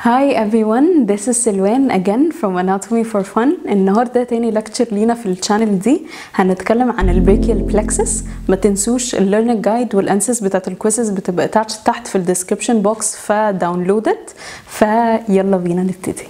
Hi everyone, this is Silwan again from Anatomy for Fun. النهارده تاني لكتشر لينا في الشانل دي. هنتكلم عن البريكيال بلكسس. ما تنسوش الليرنينج جايد والانسرز بتاعت الكويزز بتبقى تحت في الديسكربشن بوكس، فداونلودت. فيلا بينا نبتدي.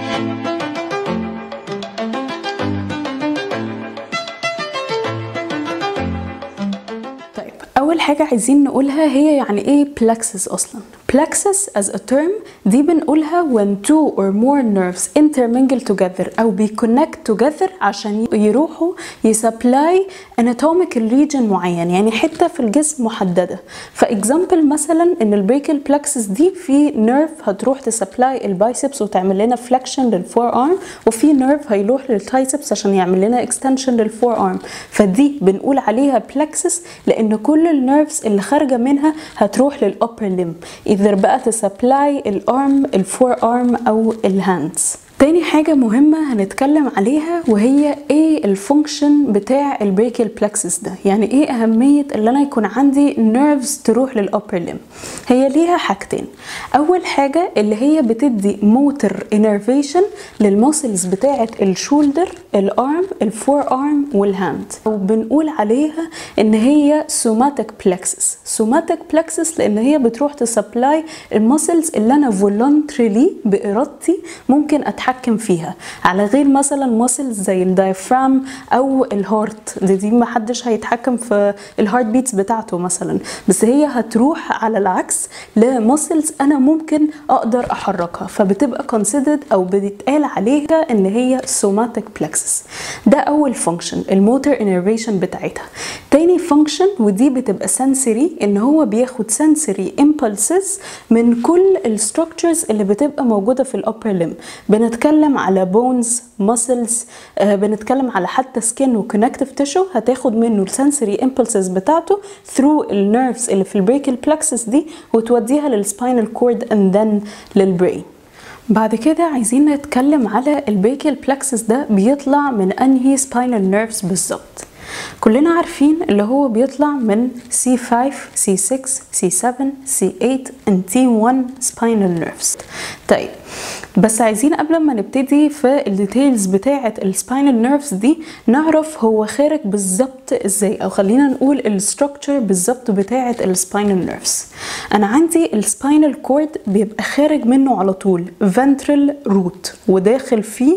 أول حاجة عايزين نقولها هي يعني إيه plexus أصلاً. plexus as a term دي بنقولها when two or more nerves intermingle together أو connect together عشان يروحوا يسبلاي anatomical region معين، يعني حتة في الجسم محددة. فإكزامبل مثلا إن البريكيال plexus دي في nerve هتروح تسبلاي البايسبس وتعمل لنا flexion للفور arm، وفي nerve هيروح للتايسبس عشان يعمل لنا extension للفور arm. فدي بنقول عليها plexus لأن كل النيرفز اللي خارجه منها هتروح للأبر ليم، إذا بقى تسبلاي الارم الفور ارم او الهاندز. تاني حاجة مهمة هنتكلم عليها وهي ايه الفونكشن بتاع البريكيال بلكسس ده، يعني ايه اهمية اللي انا يكون عندي نيرفز تروح للأبر ليم. هي ليها حاجتين. اول حاجة اللي هي بتدي موتر انرفيشن للماسلز بتاعة الشولدر، الارم، الفور ارم والهاند، وبنقول عليها ان هي سوماتيك بلكسس. سوماتيك بلكسس لان هي بتروح تسبلاي الماسلز اللي انا فولونتريلي بارادتي ممكن اتحكم فيها، على غير مثلا ماسلز زي الدايفرام او الهارت. دي ما حدش هيتحكم في الهارت بيتس بتاعته مثلا، بس هي هتروح على العكس لماسلز انا ممكن اقدر احركها، فبتبقى considered او بيتقال عليها ان هي somatic plexus. ده اول فانكشن، الموتور انرفيشن بتاعتها. تاني فانكشن ودي بتبقى sensory، ان هو بياخد sensory impulses من كل الستراكشرز اللي بتبقى موجوده في الابر ليم. بنتكلم على بونز، ماسلز، بنتكلم على حتى سكين وكونكتيف تيشو، هتاخد منه السنسوري امبلسز بتاعته ثرو النيرفز اللي في البريكيال بلكسس دي وتوديها للسباينال كورد اند ذن للبرين. بعد كده عايزين نتكلم على البريكيال بلكسس ده بيطلع من انهي سباينال نيرفز بالظبط. كلنا عارفين اللي هو بيطلع من C5, C6, C7, C8 and T1 spinal nerves. طيب بس عايزين قبل ما نبتدي في الديتيلز بتاعة السباينال نيرفز دي نعرف هو خارج بالظبط ازاي، او خلينا نقول الستراكشر بالظبط بتاعة السباينال نيرفز. انا عندي السباينال كورد بيبقى خارج منه على طول ventral root وداخل فيه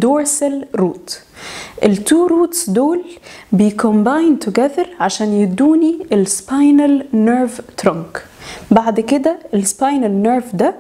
dorsal root. التو روتس دول بيكومباين توجذر عشان يدوني السباينال نيرف ترونك. بعد كده السباينال نيرف ده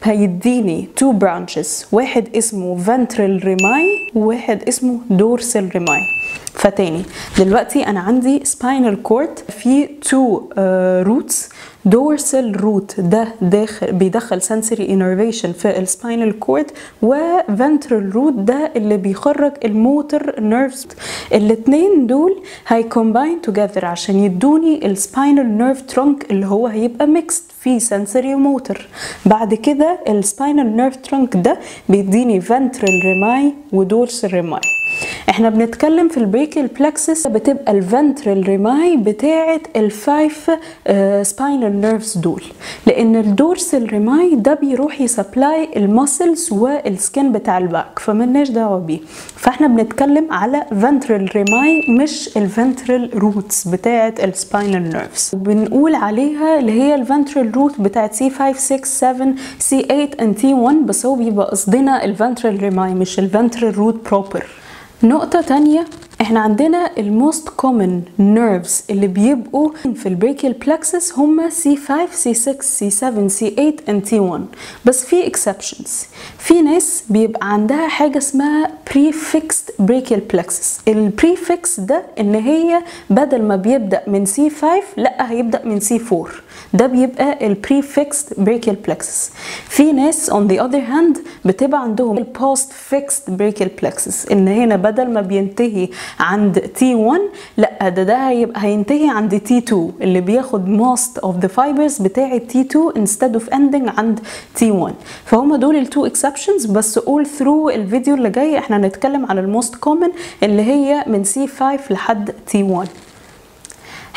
هيديني تو برانشز، واحد اسمه ventral rami وواحد اسمه dorsal rami. فتاني دلوقتي انا عندي سباينال كورد فيه تو روتس. dorsal root ده بيدخل sensory innervation في السباينال كورد، و ventral root ده اللي بيخرج الموتور نيرفز. الاتنين دول هيكومباين توجذر عشان يدوني السباينال نيرف ترونك اللي هو هيبقى ميكست فيه sensory وموتور. بعد كده السباينال نيرف ترونك ده بيديني ventral rami و dorsal rami. احنا بنتكلم في البريكيال بلكسس بتبقى الفنترال ريماي بتاعه الفايف سباينال نيرفز دول، لان الدورسال ريماي ده بيروح يسبلاي الماسلز والسكين بتاع الباك، فملناش دعوه بيه. فاحنا بنتكلم على فنترال ريماي مش الفنترال روتس بتاعه السباينال نيرفز. وبنقول عليها اللي هي الفنترال روت بتاعه C5 6 7 C8 and T1، بس هو بيبقى قصدنا الفنترال ريماي مش الفنترال روت بروبر. نقطة تانية، احنا عندنا الموست كومن نيرفز اللي بيبقوا في البريكيال بلكسس هما C5 C6 C7 C8 and T1، بس في exceptions. في ناس بيبقى عندها حاجة اسمها prefixed brachial plexus. البريفكس ده ان هي بدل ما بيبدأ من C5 لا هيبدأ من C4، ده بيبقى البريفكسد brachial plexus. في ناس on the other hand بتبقى عندهم البوست فيكسد brachial plexus، ان هنا بدل ما بينتهي عند T1 لا ده هيبقى هينتهي عند T2 اللي بياخد most of the fibers بتاعة T2 instead of ending عند T1. فهم دول التو exceptions، بس all through الفيديو اللي جاي احنا هنتكلم على الموست common اللي هي من C5 لحد T1.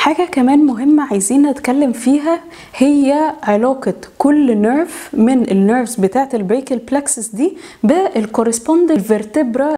حاجة كمان مهمة عايزين نتكلم فيها هي علاقة كل نيرف من النيرفز بتاعة البريكال بلكسس دي بالكورسبوندنت فيرتبرا،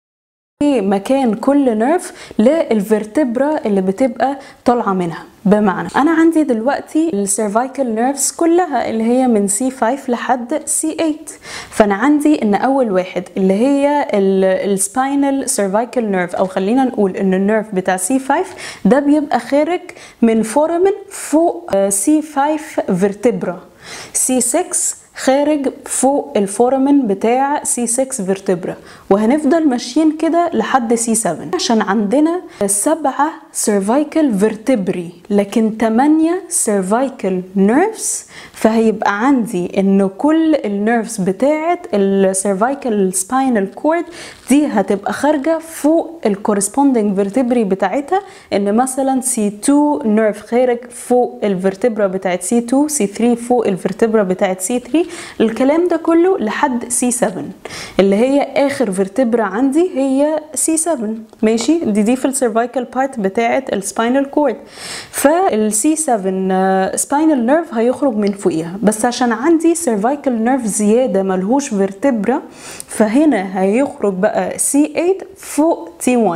مكان كل نيرف للفيرتبرا اللي بتبقى طالعة منها. بمعنى انا عندي دلوقتي السيرفايكال نيرفز كلها اللي هي من C5 لحد C8، فانا عندي ان اول واحد اللي هي السباينال سيرفايكال نيرف، او خلينا نقول ان النيرف بتاع C5 ده بيبقى خارج من فورامين فوق C5 فيرتبرا، C6 خارج فوق الفورامين بتاع C6 فيرتبرا، وهنفضل ماشيين كده لحد C7 عشان عندنا 7 سيرفايكال فيرتبري لكن 8 سيرفايكال نيرفز. فهيبقى عندي ان كل النيرفز بتاعه السيرفايكال سباينال كورد دي هتبقى خارجه فوق الكورسبوندنج فيرتبري بتاعتها، ان مثلا C2 نيرف خارج فوق الفيرتبرا بتاعه C2، C3 فوق الفيرتبرا بتاعه C3، الكلام ده كله لحد C7 اللي هي اخر فيرتبرا عندي هي C7. ماشي، دي في السيرفايكال بارت بتاعه السباينال كورد. فالC7 سباينال نيرف هيخرج من فوقيها، بس عشان عندي سيرفايكال نيرف زياده ملهوش فيرتبرا فهنا هيخرج بقى C8 فوق T1.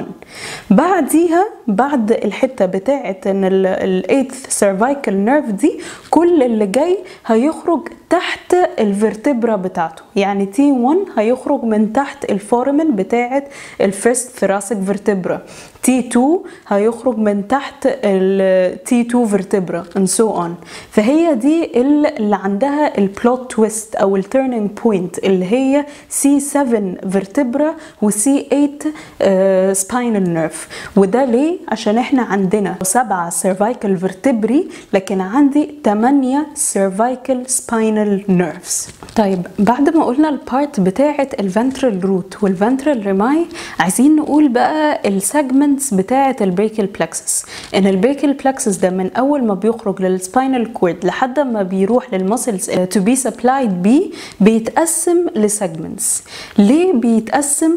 بعديها بعد الحته بتاعه ان ال8th سيرفايكال نيرف دي كل اللي جاي هيخرج تحت الفيرتبرا بتاعته، يعني T1 هيخرج من تحت الفورامين بتاعه الفيرست ثراسيك فيرتبرا، T2 هيخرج من تحت ال T2 فيرتبرا and so on. فهي دي اللي عندها البلوت تويست او التيرنينج بوينت اللي هي C7 فيرتبرا و C8 سباينال نيرف. وده ليه؟ عشان احنا عندنا 7 سيرفايكال فيرتبري لكن عندي 8 سيرفايكال سباينال نيرفز. طيب بعد ما قلنا البارت بتاعه الفنترال روت والفنترال ريماي، عايزين نقول بقى السيجمنتس بتاعه البريكال بلكسس. ان البريكال بلكسس ده من اول ما بيخرج للسباينال كورد لحد ما بيروح للمسلز تو بي سبلايد بيه بيتقسم لسيجمنتس. ليه بيتقسم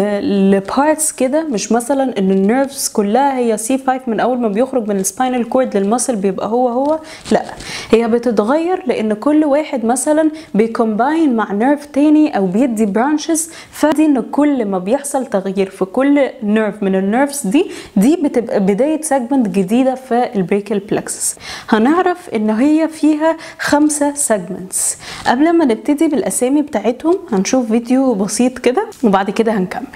لبارتس كده؟ مش مثلا ان النيرفز كلها هي C5 من اول ما بيخرج من السباينال كورد للمسل بيبقى هو، لا، هي بتتغير لان كل واحد مثلا بيكومباين مع نيرف تاني او بيدي برانشز. فدي ان كل ما بيحصل تغيير في كل نيرف من النيرفز دي بتبقى بدايه سيجمنت جديده في البريكال بلكسس. هنعرف ان هي فيها 5 سيجمنتس. قبل ما نبتدي بالاسامي بتاعتهم هنشوف فيديو بسيط كده وبعد كده هنكمل.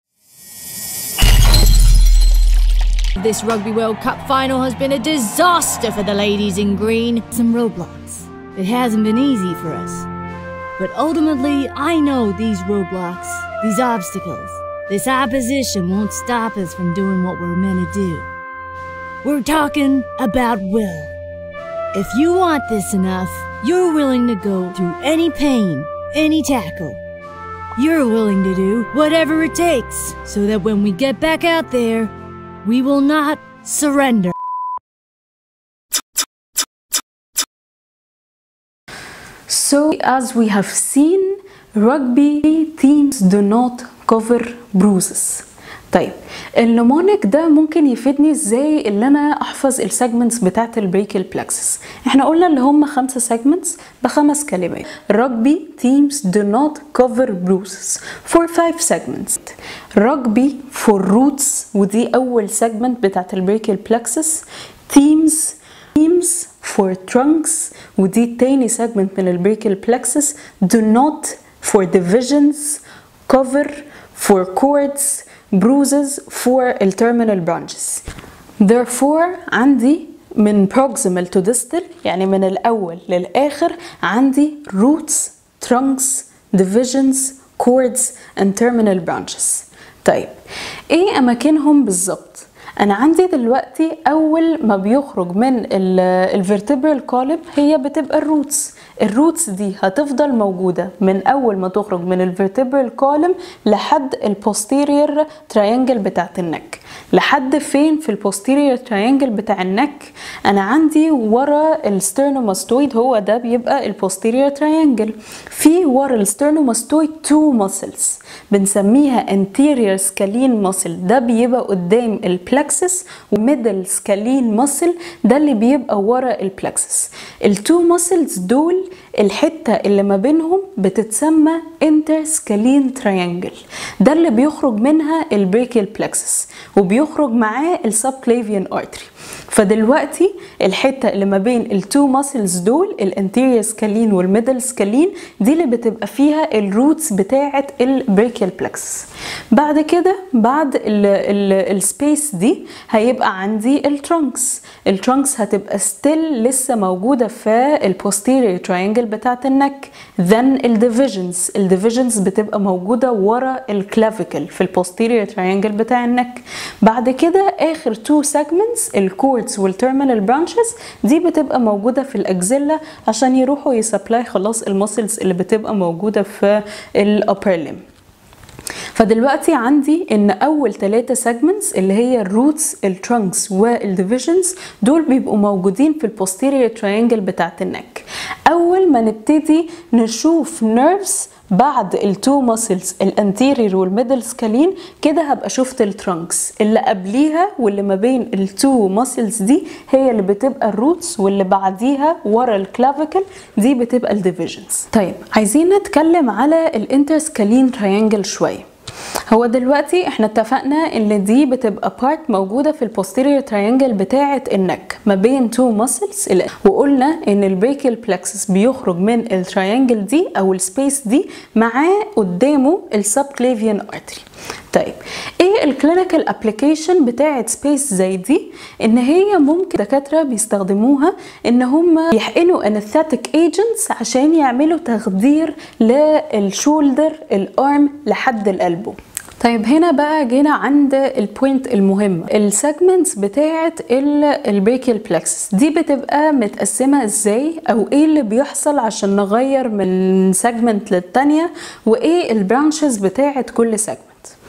This Rugby World Cup final has been a disaster for the ladies in green. Some roadblocks. It hasn't been easy for us. But ultimately, I know these roadblocks, these obstacles, this opposition won't stop us from doing what we're meant to do. We're talking about will. If you want this enough, you're willing to go through any pain, any tackle. You're willing to do whatever it takes so that when we get back out there, we will not surrender. So, as we have seen, rugby teams do not cover bruises. طيب النمونيك ده ممكن يفيدني ازاي اللي انا احفظ السيجمنتس بتاعت البريكال بلكسس. احنا قلنا اللي هم 5 سيجمنتس ب5 كلمات. Rugby teams do not cover bruises for 5 segments. Rugby for roots ودي اول سيجمنت بتاعت البريكال بلكسس. Teams for trunks ودي تاني سيجمنت من البريكال بلكسس. Do not for divisions. Cover for chords. Bruises for terminal branches. Therefore عندي من proximal to distal يعني من الأول للآخر عندي roots, trunks, divisions, chords and terminal branches. طيب ايه أماكنهم بالظبط؟ أنا عندي دلوقتي أول ما بيخرج من الvertebral column هي بتبقى الروتس الروتس دي هتفضل موجودة من أول ما تخرج من الفيرتبرال كولم لحد البوستيريور تراينجل بتاعت النك. لحد فين في البوستيريور تراينجل بتاع النك؟ أنا عندي ورا السترنوماستويد، هو ده بيبقى البوستيريور تراينجل. في ورا السترنوماستويد 2 muscles بنسميها anterior scalene muscle، ده بيبقى قدام البلكسس، وميدل سكالين muscle ده اللي بيبقى ورا البلكسس. ال2 muscles دول الحتة اللي ما بينهم بتتسمى interscalene triangle، ده اللي بيخرج منها البريكيال plexus وبيخرج معاه السبكليفيان artery. فدلوقتي الحتة اللي ما بين التو ماسلز دول الانتيريور سكالين والميدل سكالين دي اللي بتبقى فيها الروتس بتاعة البريكيال بلكسس. بعد كده بعد السبيس دي هيبقى عندي الترانكس. الترانكس هتبقى ستيل لسه موجودة في البوستيريور تراينجل بتاعة النك. then الديفيجنز بتبقى موجودة ورا الكلافيكل في البوستيريور تراينجل بتاع النك. بعد كده اخر تو segments الكورتس والتيرمينال برانشز دي بتبقى موجودة في الاكزيلا عشان يروحوا يسبلاي خلاص المسلز اللي بتبقى موجودة في الابر ليم. فدلوقتي عندي ان اول 3 segments اللي هي الروتس الترانكس والديفيجنز دول بيبقوا موجودين في البوستيريور تراينجل بتاعت النك. اول ما نبتدي نشوف نيرفز بعد التو ماسلز الانتيريور والميدل سكالين كده هبقى شفت الترانكس اللي قبليها، واللي ما بين التو ماسلز دي هي اللي بتبقى الروتس، واللي بعديها ورا الكلافيكل دي بتبقى الديفيجنز. طيب عايزين نتكلم على الانترسكالين تراينجل شويه. هو دلوقتي احنا اتفقنا ان دي بتبقى بارت موجوده في البوستيريور تراينجل بتاعه النك ما بين تو ماسلز، وقلنا ان البريكيال بلكسس بيخرج من التراينجل دي او السبيس دي معاه قدامه السبكليفيان ارتري. طيب ايه الكلينيكال ابليكيشن بتاعه سبيس زي دي؟ ان هي ممكن دكاتره بيستخدموها ان هم يحقنوا انستاتيك ايجنتس عشان يعملوا تخدير للشولدر الارم لحد القلب. طيب هنا بقى جينا عند البوينت المهم، السيجمنتس بتاعه البريكيال بلكسس دي بتبقى متقسمه ازاي، او ايه اللي بيحصل عشان نغير من سيجمنت للتانيه، وايه البرانشز بتاعه كل سيجمنت.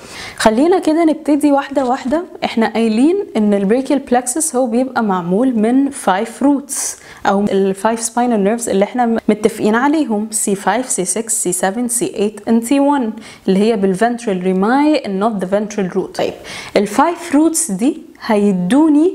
خلينا كده نبتدي واحده واحده. احنا قايلين ان البريكيال بلكسس هو بيبقى معمول من 5 روتس او ال5 spinal nerves اللي احنا متفقين عليهم C5 C6 C7 C8 and C1 اللي هي بالventral rami and not the ventral root. طيب ال5 روتس دي هيدوني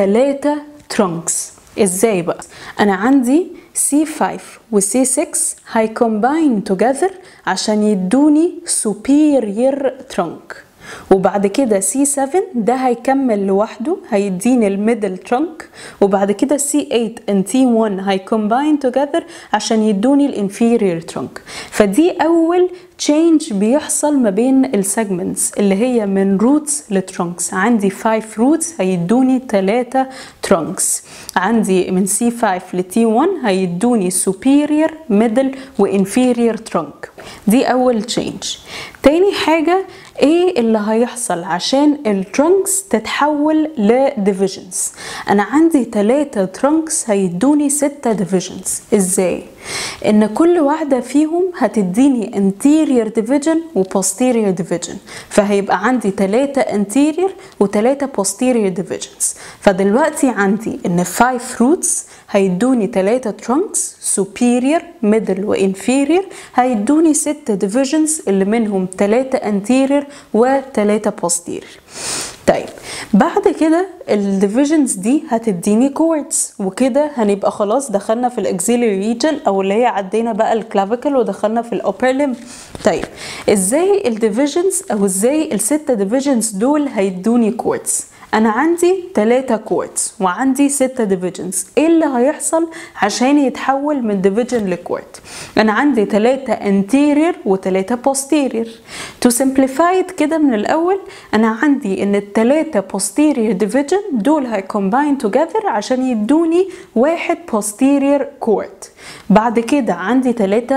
3 trunks. ازاي بقى؟ انا عندي C5 و C6 هيكومباين together عشان يدوني superior trunk، وبعد كده C7 ده هيكمل لوحده هيديني الميدل ترانك، وبعد كده C8 and T1 هيكومباين together عشان يدوني الانفيريور ترانك. فدي اول تشينج بيحصل ما بين السيجمنتس اللي هي من روتس لترانكس. عندي 5 روتس هيدوني 3 ترانكس. عندي من C5 ل T1 هيدوني superior middle وانفيريور ترانك. دي اول تشينج. تاني حاجة ايه اللي هيحصل عشان الترانكس تتحول لديفيجنز؟ انا عندي 3 ترانكس هيدوني 6 ديفيجنز. ازاي؟ ان كل واحدة فيهم هتديني anterior division و posterior division، فهيبقى عندي 3 anterior و 3 posterior divisions. فدلوقتي عندي ان 5 roots هيدوني 3 trunks superior middle و inferior هيدوني 6 divisions اللي منهم 3 anterior و 3 posterior. طيب بعد كده الديفيجنز دي هتديني كوردز، وكده هنبقى خلاص دخلنا في الاكسيلري ريجن او اللي هي عدينا بقى الكلافيكل ودخلنا في الابر ليم. طيب ازاي الديفيجنز او ازاي ال6 ديفيجنز دول هيدوني كوردز؟ انا عندي 3 كوردز وعندي 6 ديفيجنز. ايه اللي هيحصل عشان يتحول من ديفيجن لكورد؟ انا عندي 3 anterior و3 posterior. to simplify it كده من الاول انا عندي ان ال3 posterior division دول هيكومباين together عشان يدوني 1 posterior chord. بعد كده عندي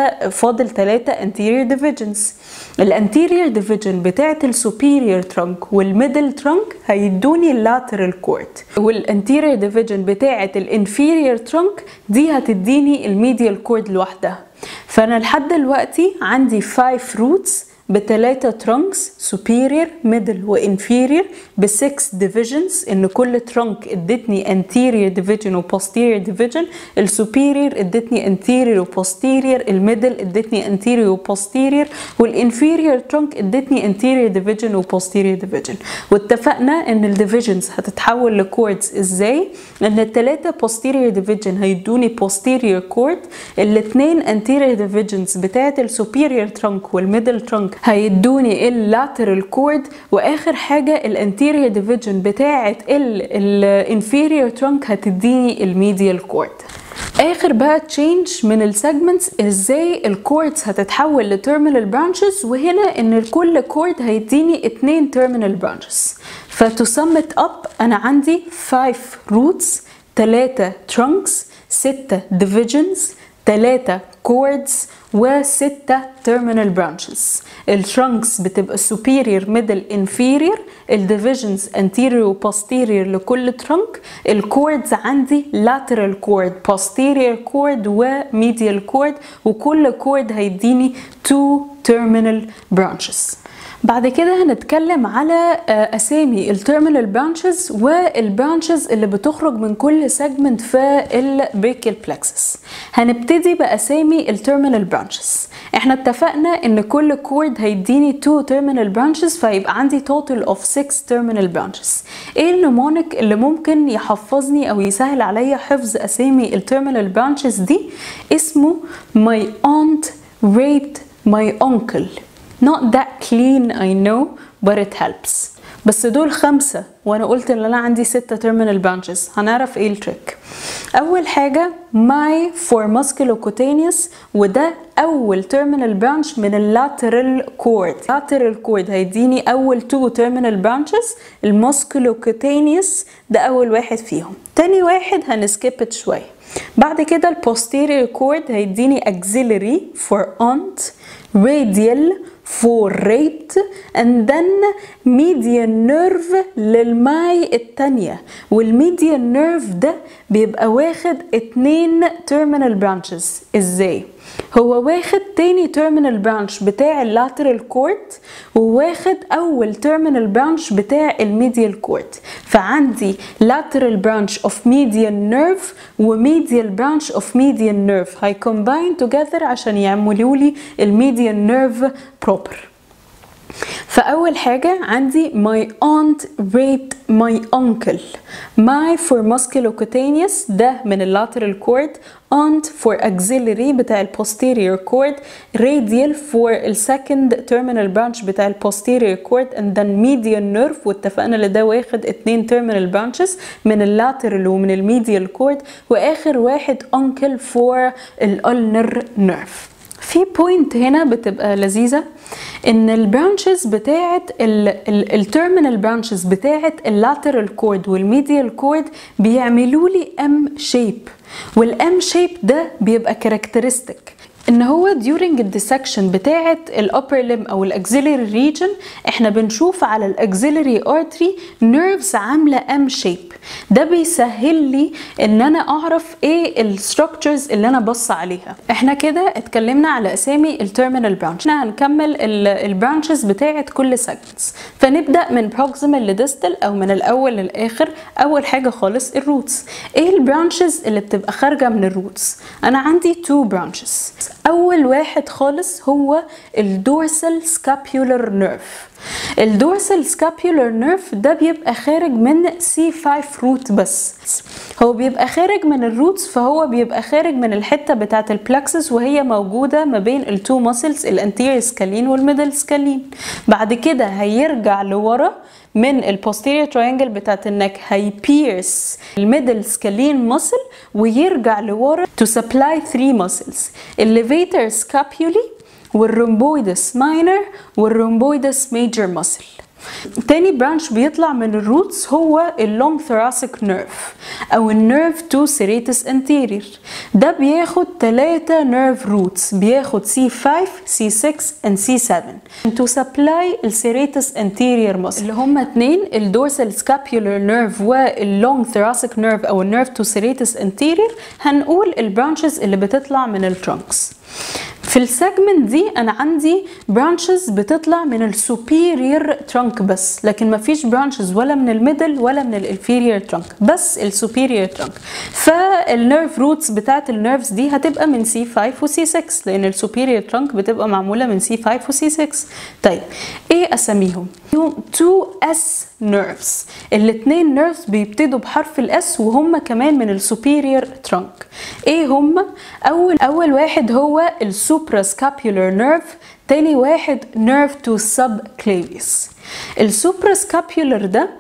فاضل 3 anterior divisions. الانتيريور division بتاعت السوبيريور trunk والميدل trunk هيدوني هتديني lateral cord، والانتيريور division بتاعة الانفيريور trunk دي هتديني الميديال cord لوحدها. فأنا لحد دلوقتي عندي 5 roots ب3 trunks superior middle و inferior ب6 divisions، ان كل trunk ادتني anterior division و posterior division. السوبيريور ادتني anterior و posterior، الميدل ادتني anterior و posterior، والinferior trunk ادتني anterior division و posterior division. واتفقنا ان الديفيجنز هتتحول لكوردز ازاي؟ ان ال3 posterior division هيدوني posterior cord، ال2 anterior divisions بتاعت السوبيريور trunk والميدل trunk هيدوني اللاترال كورد، واخر حاجه الانتيريور ديفيجن بتاعه الانفيريور ترانك هتديني الميديال كورد. اخر بقى تشينج من السيجمنتس ازاي الكوردز هتتحول لتيرمينال برانشز، وهنا ان كل كورد هيديني 2 تيرمينال برانشز. فتو سم ات اب انا عندي 5 روتس، 3 ترانكس، 6 ديفيجنز، 3 كوردز و6 terminal branches. الترانكس بتبقى superior middle inferior، الديفيجنز anterior و posterior لكل trunk، الكوردز عندي lateral cord posterior cord و medial cord، وكل كورد هيديني 2 terminal branches. بعد كده هنتكلم على اسامي التيرمينال برانشز والبرانشز اللي بتخرج من كل سيجمنت في البريكيال بلكسس. هنبتدي باسامي التيرمينال برانشز. احنا اتفقنا ان كل كورد هيديني 2 تيرمينال برانشز، فيبقى عندي توتال اوف 6 تيرمينال برانشز. ايه النمونيك اللي ممكن يحفظني او يسهل عليا حفظ اسامي التيرمينال برانشز دي؟ اسمه my aunt raped my uncle. Not that clean I know but it helps. بس دول 5 وانا قلت ان انا عندي 6 terminal branches. هنعرف ايه التريك. اول حاجة my for musculocutaneous، وده اول terminal branch من lateral cord. lateral cord هيديني اول 2 terminal branches. المusculocutaneous ده اول واحد فيهم. تاني واحد هنسكيبت شوية. بعد كده posterior cord هيديني auxiliary for aunt، radial for raped، and then median nerve للماي التانية. والميديان نيرف ده بيبقى واخد 2 terminal branches. ازاي؟ هو واخد تاني terminal branch بتاع اللاترال كورد، وواخد اول terminal branch بتاع الميديال كورد. فعندي lateral branch of median nerve و medial branch of median nerve هي combine together عشان يعملوا لي الميديان نيرف proper. فأول حاجة عندي my aunt raped my uncle. my for musculocutaneous ده من lateral cord، aunt for auxiliary بتاع posterior cord، radial for second terminal branch بتاع posterior cord، and then median nerve، واتفقنا اللي ده واخد 2 terminal branches من lateral ومن medial cord، واخر واحد uncle for ulnar nerve. في بوينت هنا بتبقى لذيذة، ان البرانشز بتاعت التيرمينال برانشز بتاعت اللاترال كورد والميديال كورد بيعملوا لي ام شيب، والام شيب ده بيبقى كاركترستيك ان هو during الديسكشن بتاعه الابر ليم او الاكسيلري ريجن احنا بنشوف على الاكسيلري ارتري نيرفز عامله ام شيب. ده بيسهل لي ان انا اعرف ايه الستراكشرز اللي انا بص عليها. احنا كده اتكلمنا على اسامي التيرمينال برانش. احنا هنكمل البرانشز بتاعه كل سيجمنتس، فنبدا من بروكسيمال لديستال او من الاول للاخر. اول حاجه خالص الروتس. ايه البرانشز اللي بتبقى خارجه من الروتس؟ انا عندي 2 برانشز. اول واحد خالص هو الدورسال سكابيولار نيرف. الدورسال سكابيولار نيرف ده بيبقى خارج من C5 روت بس. هو بيبقى خارج من الروتس، فهو بيبقى خارج من الحته بتاعه البلكسس وهي موجوده ما بين التو ماسلز الانتيريور سكالين والميدل سكالين. بعد كده هيرجع لورا من البوستيريور تراينجل بتاعت النك، هيبيرس الميدل سكالين ماسل ويرجع لورا to supply 3 muscles: الليفيتر سكابيولي والرومبويدس ماينر والرومبويدس ميجر ماسل. تاني برانش بيطلع من الروتس هو اللونج ثوراسيك نيرف او النيرف تو سيريتس انتيرير. ده بياخد 3 نيرف روتس، بياخد C5 C6 and C7 to supply السيريتس انتيرير muscle اللي هما 2 الدورسال سكابيولار نيرف واللونج ثوراسيك نيرف او النيرف تو سيريتس انتيرير. هنقول البرانشز اللي بتطلع من الترانكس. في السيجمنت دي انا عندي برانشز بتطلع من السوبيريور ترانك بس، لكن مفيش برانشز ولا من الميدل ولا من الانفيريور ترانك، بس السوبيريور ترانك. فالنيرف روتس بتاعت النيرفز دي هتبقى من C5 و C6 لان السوبيريور ترانك بتبقى معموله من C5 و C6. طيب ايه اساميهم؟ 2S نيرفز، الاثنين نيرفز بيبتدوا بحرف الاس وهم كمان من السوبيريور ترانك. ايه هم؟ اول واحد هو السوبرا سكابيولار نيرف، تاني واحد نيرف تو سب كليفيس. السوبرا سكابيولار ده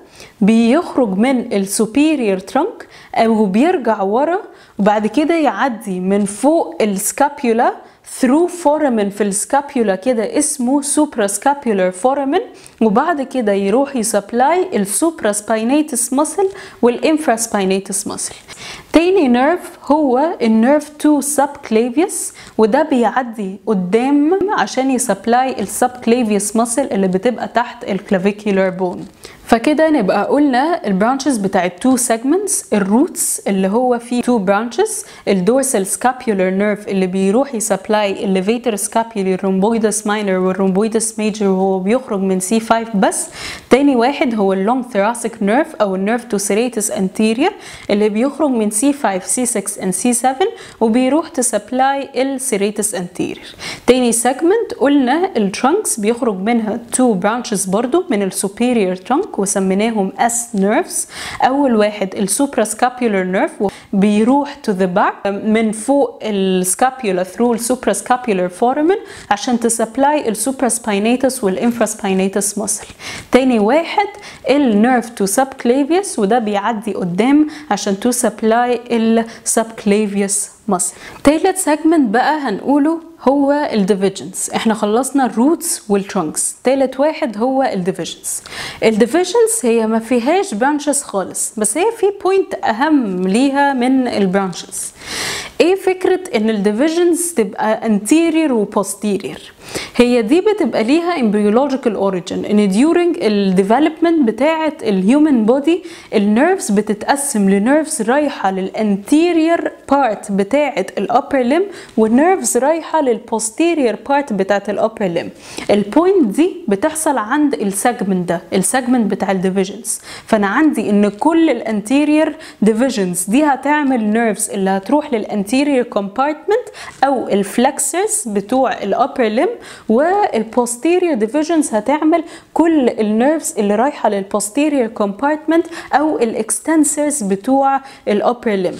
بيخرج من السوبيريور ترانك او بيرجع ورا وبعد كده يعدي من فوق السكابيولا through foramen في السكابيولا كده اسمه suprascapular foramen، وبعد كده يروح يسبلاي السوبراسباينيتس muscle والانفراسباينيتس muscle. تاني نيرف هو النيرف تو subclavius، وده بيعدي قدام عشان يسبلاي السبكليفيوس muscle اللي بتبقى تحت الكلافيكولار بون. فكده نبقى قلنا البرانشز بتاعت 2 segments. الروتس اللي هو فيه 2 برانشز، الدورسال سكابيولار نيرف اللي بيروح يسبلاي الليفيتر سكابيولي الرومبويدس ماينر والرومبويدس ميجر وهو بيخرج من C5 بس. تاني واحد هو اللونج ثوراسيك نيرف او النيرف تو سيريتس انتيريور اللي بيخرج من C5 C6 and C7 وبيروح تسبلاي السيريتس انتيريور. تاني سيجمنت قلنا الترانكس بيخرج منها 2 برانشز برضو من السوبيريور ترانك وسميناهم S nerves. أول واحد السوبراسكابيولار نيرف بيروح to the back من فوق السكابيولا through السوبراسكابيولار foramen عشان تسبلاي السوبراسباينيتس والانفراسباينيتس muscle. تاني واحد النيرف to subclavius وده بيعدي قدام عشان to supply السبكليفيوس muscle. تالت سيجمنت بقى هنقوله هو الديفيجنز. احنا خلصنا الروتس والترانكس، تالت واحد هو الديفيجنز. الديفيجنز هي ما فيهاش برانشز خالص، بس هي في بوينت اهم ليها من البرانشز. ايه فكرة ان الديفيجنز تبقى anterior و posterior؟ هي دي بتبقى ليها embryological origin ان during الديفلوبمنت بتاعة الهيومن بودي النيرفز بتتقسم لنيرفز رايحة للانتيريور بارت بتاعة الابر ليم ونيرفز رايحة للبوستيريور بارت بتاعة الابر ليم. البوينت دي بتحصل عند السيجمنت ده، السيجمنت بتاع الديفيجنز. فانا عندي ان كل الانتيريور ديفيجنز دي هتعمل نيرفز اللي هتروح للانتيريور كومبارتمنت او الفلكسرز بتوع الابر ليم، والبوستيريور ديفيجنز هتعمل كل النيرفز اللي رايحه للبوستيريور كومبارتمنت او الاكستنسرز بتوع الابر ليم.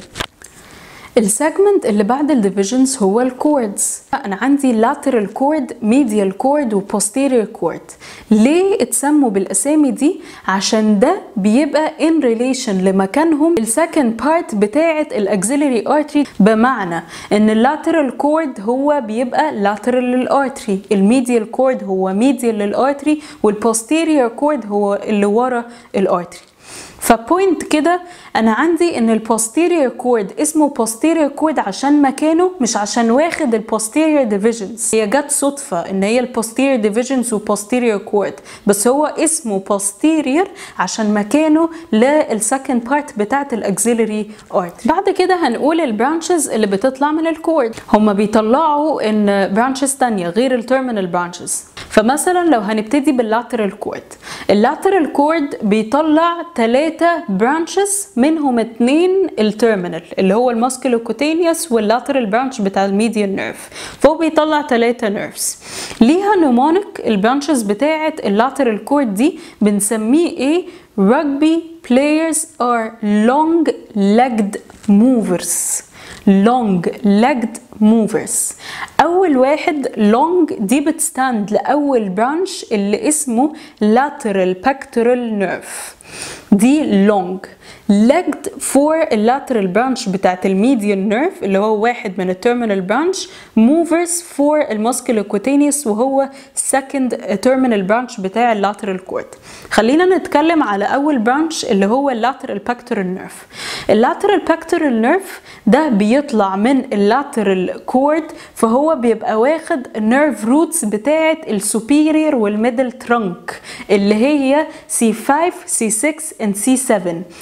السيجمنت اللي بعد الديفيجنز هو الكوردز. انا عندي lateral cord medial cord و posterior cord. ليه اتسموا بالاسامي دي؟ عشان ده بيبقى in relation لمكانهم السكند بارت بتاعه الاكسيلري ارتري، بمعنى ان اللاترال كورد هو بيبقى lateral للارتري، الميديال كورد هو medial للارتري، والبوستيريور كورد هو اللي ورا الارتري. فبوينت كده انا عندي ان البوستيريور كورد اسمه بوستيريور كورد عشان مكانه، مش عشان واخد البوستيريور ديفيجنز. هي جت صدفه ان هي البوستيريور ديفيجنز وبوستيريور كورد، بس هو اسمه بوستيريور عشان مكانه للسكند بارت بتاعت الاكسيلري ارت. بعد كده هنقول البرانشز اللي بتطلع من الكورد. هما بيطلعوا ان برانشز تانية غير التيرمينال برانشز. فمثلا لو هنبتدي باللاترال كورد، اللاترال كورد بيطلع 3 برانشز منهم 2 التيرمينال اللي هو الماسكولوكوتينيوس واللاترال برانش بتاع الميديان نيرف، فهو بيطلع 3 نيرفز ليها نمونيك. البرانشز بتاعه اللاترال كورد دي بنسميه ايه؟ rugby players are long legged movers. long legged movers. اول واحد long دي بتستاند لاول برانش اللي اسمه lateral pectoral nerve. دي long. legged for اللاترال برانش بتاعت الميديال نيرف اللي هو واحد من التيرمينال برانش. movers for الماسكولوكوتينيوس وهو second terminal branch بتاع اللاترال كورد. خلينا نتكلم على اول برانش اللي هو اللاترال باكتورال نيرف. اللاترال باكتورال نيرف ده بيطلع من اللاترال كورد، فهو بيبقى واخد نيرف روتس بتاعت السوبيريور والميدل ترنك اللي هي C5 C6 and C7،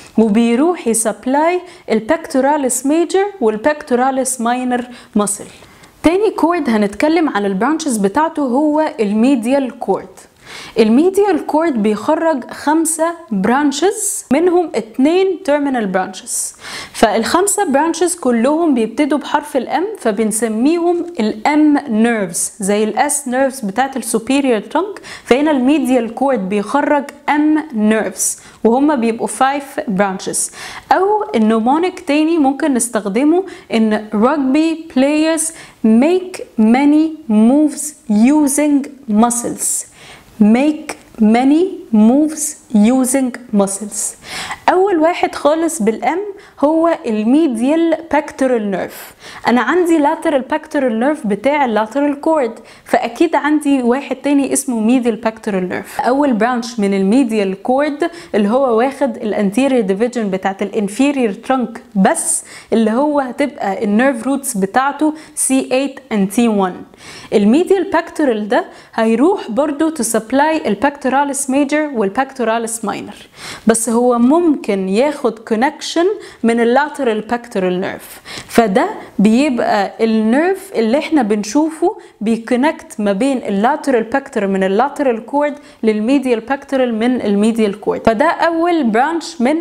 وبيروح يسبلاي البكتوراليس ميجر والبكتوراليس ماينر ماسل. تاني كورد هنتكلم عن البرانشز بتاعته هو الميديال كورد. الميديال كورد بيخرج 5 برانشز، منهم 2 تيرمينال برانشز. فالخمسة برانشز كلهم بيبتدوا بحرف الام، فبنسميهم الام نيرفز زي الاس نيرفز بتاعت السوبيريور ترنك. فهنا الميديال كورد بيخرج ام نيرفز وهم بيبقوا 5 برانشز. او النمونيك تاني ممكن نستخدمه ان rugby players make many moves using muscles. make many moves using muscles. اول واحد خالص بالام هو الميديال باكتورال نيرف. انا عندي lateral باكتورال نيرف بتاع اللاترال كورد، فاكيد عندي واحد تاني اسمه ميديال باكتورال نيرف. اول برانش من الميديال كورد اللي هو واخد الانتيريور ديفيجن بتاعت الانفيريور ترنك بس، اللي هو هتبقى النيرف روتس بتاعته C8 and T1. الميديال باكتورال ده هيروح برضو تسبلاي البكتوراليس ميجر والبكتوراليس ماينر، بس هو ممكن ياخد كونكشن من اللاترال باكتورال نيرف. فده بيبقى النيرف اللي احنا بنشوفه بيكونكت ما بين اللاترال باكتورال من اللاترال كورد للميديال باكتورال من الميديال كورد. فده اول برانش من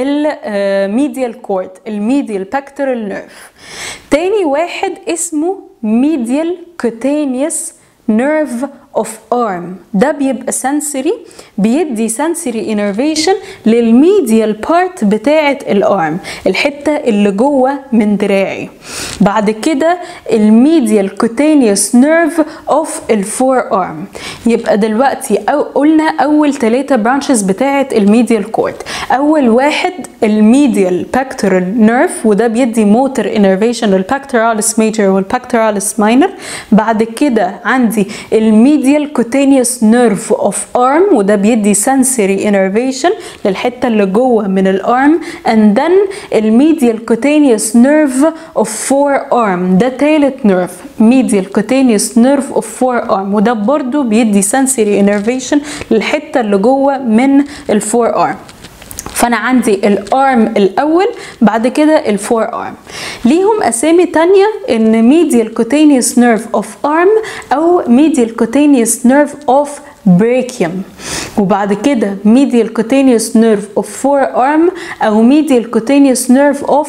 الميديال كورد، الميديال باكتورال نيرف. تاني واحد اسمه ميديال كوتينيوس nerve of arm. ده بيبقى sensory، بيدي sensory innervation للميديال بارت بتاعة الارم، الحتة اللي جوه من دراعي. بعد كده الميديال cutaneous nerve of الفور ارم. يبقى دلوقتي قلنا اول 3 برانشز بتاعة الميديال كورد. اول واحد الميديال pectoral nerve وده بيدي motor innervation للpectoralis major والpectoralis minor. بعد كده عندي الميديال cutaneous nerve of arm وده بيدي sensory innervation للحتة اللي جوه من الارم. and then الميديال cutaneous nerve of forearm ده تالت نيرف، medial cutaneous nerve of forearm وده برضو بيدي sensory innervation للحتة اللي جوه من الفور ارم. فانا عندي الارم الاول، بعد كده الفور ارم. ليهم اسامي تانية ان medial cutaneous nerve of arm او medial cutaneous nerve of brachium، وبعد كده medial cutaneous nerve of forearm او medial cutaneous nerve of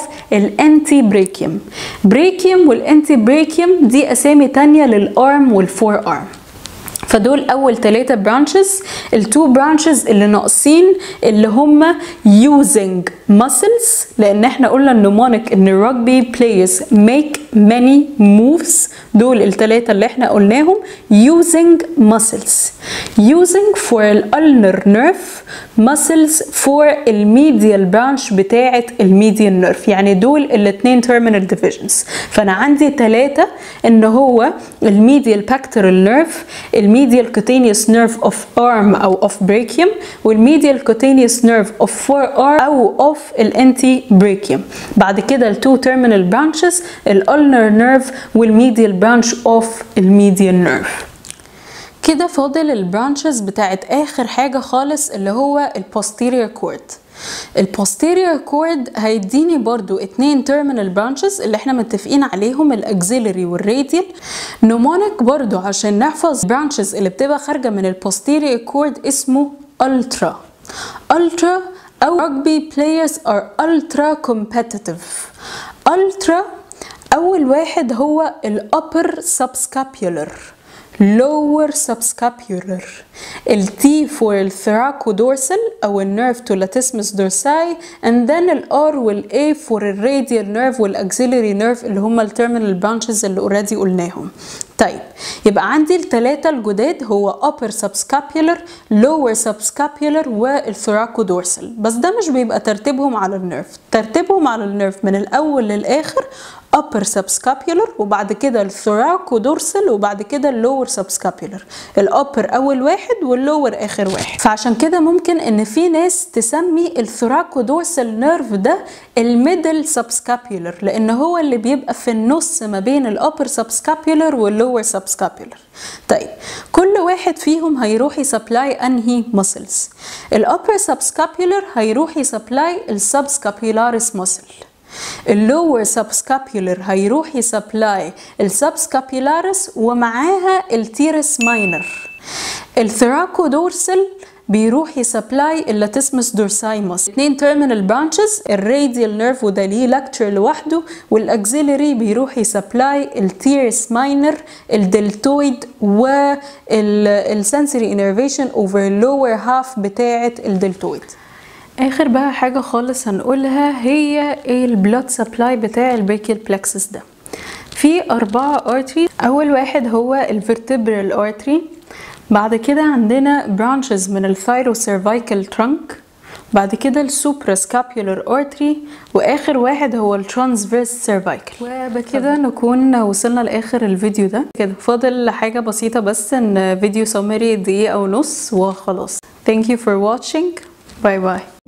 الانتي brachium والانتي brachium دي اسامي تانية للارم والفور ارم. فدول اول 3 برانشز. ال2 برانشز اللي ناقصين اللي هم using muscles، لان احنا قلنا النمونيك ان rugby players make many moves. دول ال3 اللي احنا قلناهم using muscles. using for الulnar nerve، muscles for الميديال برانش بتاعه الميديال نيرف، يعني دول ال2 terminal divisions. فانا عندي 3 ان هو الميديال pectoral nerve، الميديال cutaneous nerve of arm او of brachium، والميديال cutaneous nerve of forearm او of الانتي brachium. بعد كده ال2 terminal branches الulnar nerve والميديال branch of الميديال nerve. كده فاضل البرانشز بتاعت اخر حاجة خالص اللي هو البوستيريور كورد. البوستيريور كورد هيديني برضو 2 terminal branches اللي احنا متفقين عليهم، الاكسيلري والراديال. نمونيك برضو عشان نحفظ branches اللي بتبقى خارجة من البوستيريور كورد اسمه ultra. ultra او rugby players are ultra competitive. ultra اول واحد هو upper subscapular، lower subscapular. ال T for الثراكودورسال أو النيرف to latissimus dorsi، and then ال R وال A for الراديال نيرف والأكسيلري نيرف اللي هما التيرمينال برانشز اللي already قلناهم. طيب يبقى عندي الثلاثة الجداد هو upper subscapular lower subscapular والثوراكودورسال، بس ده مش بيبقى ترتيبهم على النيرف، ترتيبهم على النيرف من الأول للآخر upper subscapular وبعد كده الثوراكودورسال وبعد كده اللور subscapular. الupper أول واحد واللور آخر واحد. فعشان كده ممكن إن في ناس تسمي الثوراكودورسال نيرف ده الميدل subscapular، لأن هو اللي بيبقى في النص ما بين الupper subscapular واللور subscapular. طيب كل واحد فيهم هيروح يسبلاي أنهي muscles؟ الupper subscapular هيروح يسبلاي السبسكابيولاريس muscle، اللور سبسكابيولر هيروح يسبلاي السبسكابيولاريس ومعاها التيرس ماينر، الثراكودورسال بيروح يسبلاي اللاتيسمس دورسايموس. 2 تيرمينال برانشز، الراديال نيرف وده ليه لكتشر لوحده، والاكسيلري بيروح يسبلاي التيرس ماينر الدلتويد والسنسوري انرفيشن اوفر اللور هاف بتاعه الدلتويد. اخر بقى حاجه خالص هنقولها هي البلاد سبلاي بتاع البريكيال بلكسس ده. في 4 ارتري، اول واحد هو الفيرتبرال ارتري، بعد كده عندنا برانشز من الثايرو سيرفايكال ترانك، بعد كده السوبرا سكابيولار ارتري، واخر واحد هو الترانسفيرس سيرفايكال. وبكده نكون وصلنا لاخر الفيديو ده. كده فاضل حاجه بسيطه بس، ان فيديو سمري دقيقه ونص وخلاص. Thank you for watching. Bye bye.